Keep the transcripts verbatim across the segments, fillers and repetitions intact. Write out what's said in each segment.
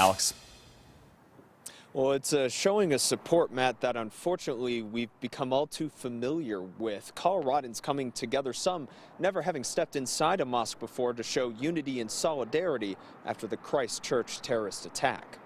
Alex. Well, it's uh, showing a support, Matt, that unfortunately we've become all too familiar with. Coloradans coming together, some never having stepped inside a mosque before, to show unity and solidarity after the Christchurch terrorist attack.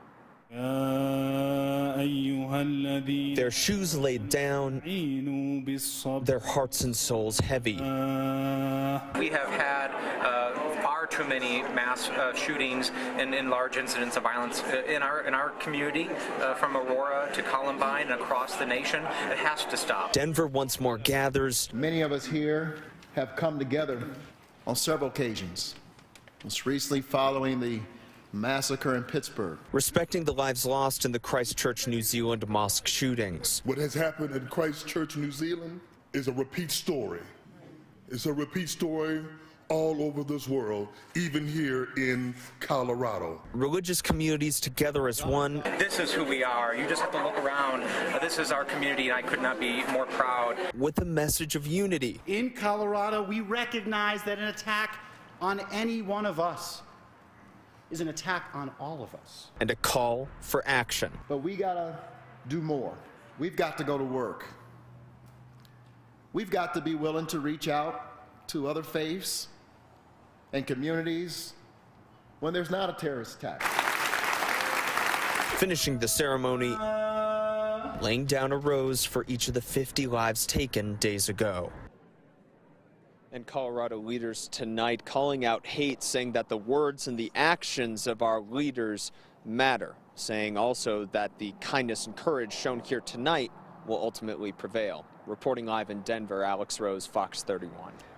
Their shoes laid down, their hearts and souls heavy. We have had uh, far too many mass uh, shootings and, and large incidents of violence in our in our community, uh, from Aurora to Columbine and across the nation. It has to stop. Denver once more gathers. Many of us here have come together on several occasions, most recently following the massacre in Pittsburgh. Respecting the lives lost in the Christchurch, New Zealand mosque shootings. What has happened in Christchurch, New Zealand is a repeat story. It's a repeat story all over this world, even here in Colorado. Religious communities together as one. This is who we are. You just have to look around. Uh, this is our community, and I could not be more proud. With a message of unity. In Colorado, we recognize that an attack on any one of us is an attack on all of us. And a call for action. But we gotta do more. We've got to go to work. We've got to be willing to reach out to other faiths and communities when there's not a terrorist attack. Finishing the ceremony, laying down a rose for each of the fifty lives taken days ago. And Colorado leaders tonight calling out hate, saying that the words and the actions of our leaders matter, saying also that the kindness and courage shown here tonight will ultimately prevail. Reporting live in Denver, Alex Rose, Fox thirty-one.